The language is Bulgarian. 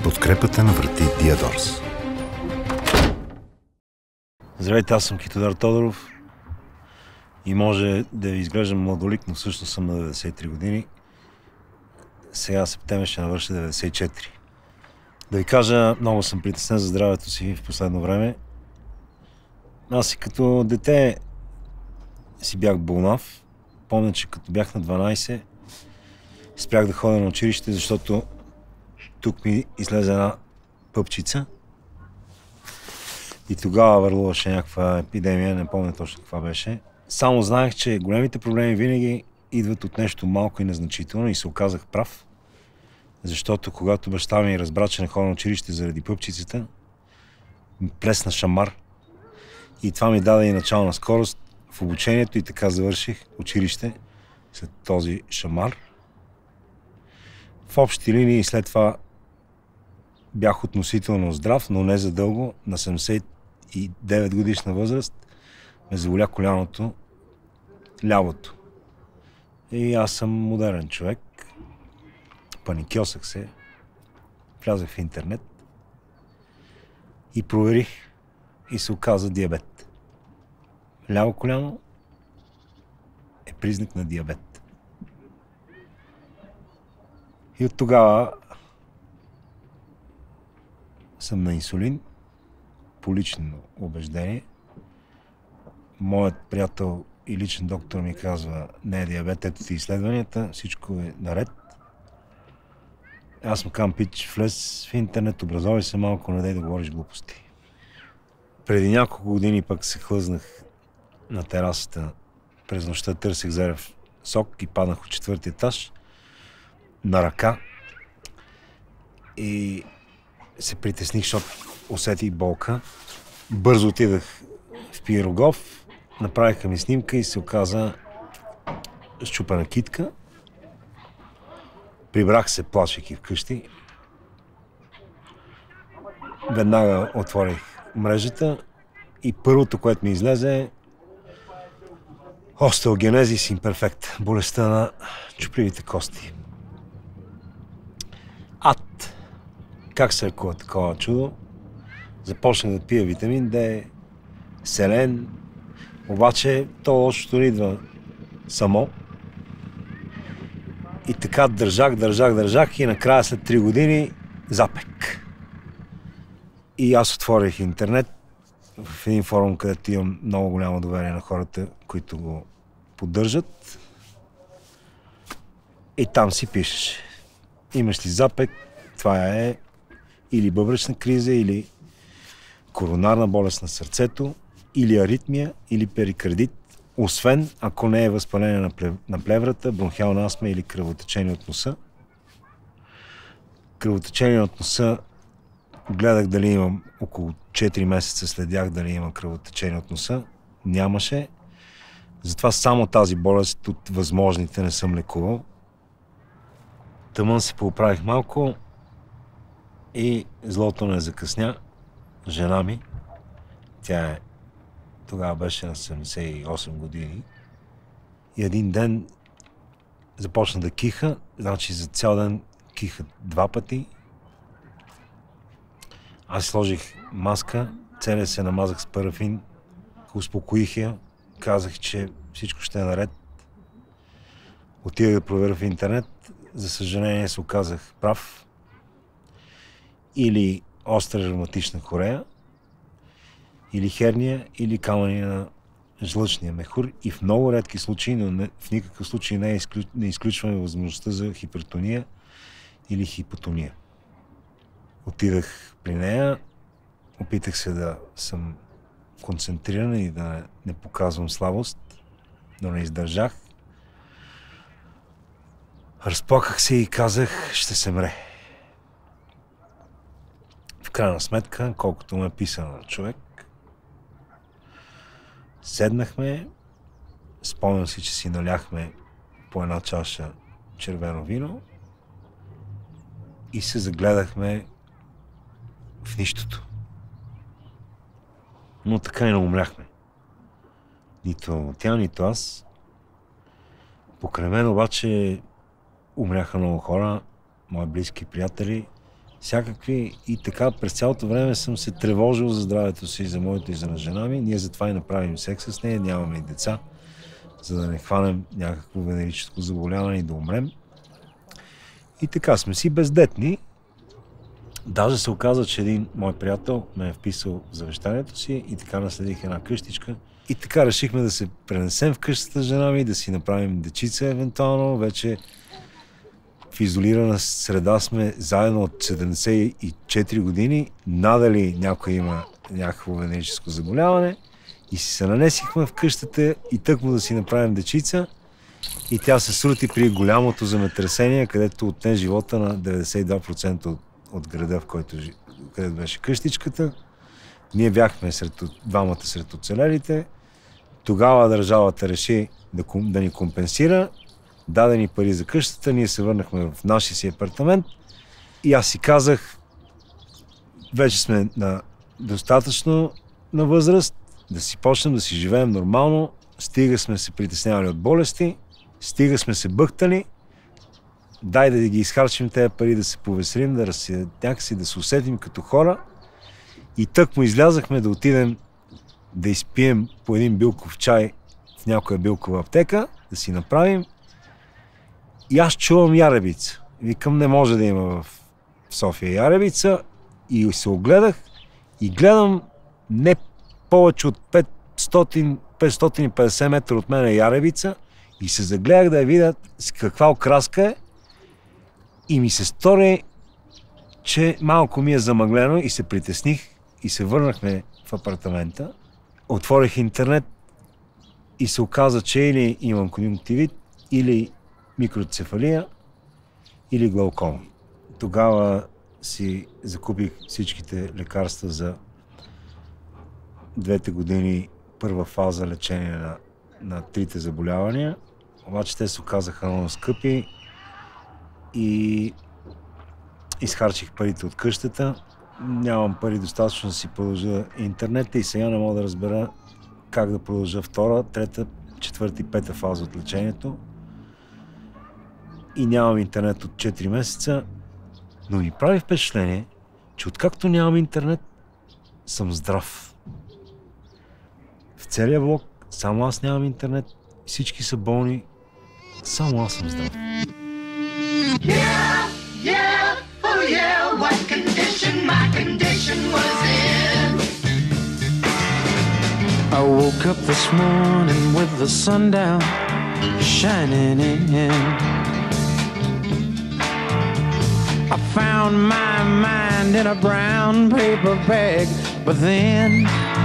подкрепата на врати Диадорс. Здравейте, аз съм Китодар Тодоров и може да ви изглеждам младолик, но всъщност съм на 93 години. Сега септември ще навърша 94. Да ви кажа, много съм притеснен за здравето си в последно време. Аз и като дете си бях болнав. Помня, че като бях на 12, спрях да ходя на училище, защото тук ми излезе една пъпчица. И тогава върлуваше някаква епидемия, не помня точно каква беше. Само знаех, че големите проблеми винаги идват от нещо малко и незначително и се оказах прав. Защото когато баща ми разбра, че не ходя на училище заради пъпчицата, ми плесна шамар. И това ми даде и начална скорост в обучението и така завърших училище след този шамар. В общи линии след това бях относително здрав, но не за дълго. На 79 годишна възраст ме заболя коляното, лявото. И аз съм модерен човек. Паникьосах се, влязах в интернет и проверих и се оказа диабет. Ляво коляно е признак на диабет. И от тогава съм на инсулин по лично убеждение. Моят приятел и личен доктор ми казва: не е диабет, ето ти изследванията, всичко е наред. Аз му казвам: пич, влез в интернет, образовай се малко, не дай да говориш глупости. Преди няколко години пък се хлъзнах на терасата. През нощта търсех зелев сок и паднах от 4-ти етаж на ръка. И се притесних, защото усетих болка. Бързо отидах в Пирогов, направиха ми снимка и се оказа счупена китка. Прибрах се, плашейки вкъщи. Веднага отворих мрежата и първото, което ми излезе, е остеогенезис имперфект, болестта на чупливите кости. Ад! Как се лекува такова чудо? Започнах да пия витамин D, селен, обаче то лошото не идва само. И така държах и накрая след 3 години запек. И аз отворих интернет в един форум, където имам много голямо доверие на хората, които го поддържат. И там си пишеш: имаш ли запек, това е или бъбречна криза, или коронарна болест на сърцето, или аритмия, или перикардит, освен ако не е възпаление на плеврата, бронхиална астма или кръвотечение от носа. Кръвотечение от носа гледах дали имам, около 4 месеца следях дали има кръвотечение от носа. Нямаше. Затова само тази болест от възможните не съм лекувал. Тъмън се поуправих малко и злото не закъсня. Жена ми, тя тогава беше на 78 години, и един ден започна да киха, значи за цял ден киха 2 пъти. Аз сложих маска, целия се намазах с парафин, успокоих я, казах, че всичко ще е наред. Отидах да проверя в интернет, за съжаление се оказах прав. Или остра ревматична хорея, или херния, или камъни на жлъчния мехур, и в много редки случаи, но в никакъв случай не изключваме възможността за хипертония или хипотония. Отидах при нея, опитах се да съм концентриран и да не показвам слабост, но не издържах. Разплаках се и казах: ще се мре. В крайна сметка, колкото ме е писано на човек, седнахме, спомням си, че си наляхме по една чаша червено вино и се загледахме в нищото. Но така и не умряхме. Нито тя, нито аз. Покрай мен обаче умряха много хора, мои близки приятели, всякакви. И така през цялото време съм се тревожил за здравето си, за моето и за на жена ми. Ние затова и направим секс с нея, нямаме и деца, за да не хванем някакво венерическо заболяване и да умрем. И така сме си бездетни. Даже се оказа, че един мой приятел ме е вписал в завещанието си и така наследих една къщичка. И така решихме да се пренесем в къщата с жена ми, да си направим дечица евентуално. Вече в изолирана среда сме заедно от 74 години. Надали някой има някакво венерическо заболяване. И си се нанесихме в къщата и тъкмо да си направим дечица. И тя се срути при голямото земетресение, където отне живота на 92% от града, в който където беше къщичката. Ние бяхме двамата сред оцелелите. Тогава държавата реши да ни компенсира. Даде ни пари за къщата, ние се върнахме в нашия си апартамент. И аз си казах, вече сме достатъчно на възраст, да си почнем да си живеем нормално. Стига сме се притеснявали от болести, стига сме се бъхтали. Дай да ги изхарчим тези пари, да се повеселим, някакси да се усетим като хора. И тък му излязахме да отидем да изпием по един билков чай в някоя билкова аптека, да си направим. И аз чувам яребица. Викам, не може да има в София яребица. И се огледах и гледам не повече от 550 метра от мен яребица и се загледах да я видя с каква окраска е. И ми се стори, че малко ми е замъглено и се притесних и се върнахме в апартамента. Отворих интернет и се оказа, че или имам конюнктивит, или микроцефалия, или глаукома. Тогава си закупих всичките лекарства за 2 години първа фаза лечение на 3 заболявания. Обаче те се оказаха много скъпи и изхарчих парите от къщата. Нямам пари достатъчно да си продължа интернета и сега не мога да разбера как да продължа 2, 3, 4 и 5 фаза от лечението. И нямам интернет от 4 месеца, но ми прави впечатление, че откакто нямам интернет, съм здрав. В целия блок само аз нямам интернет, всички са болни, само аз съм здрав. What condition my condition was in. I woke up this morning with the sun down shining in. I found my mind in a brown paper bag, but then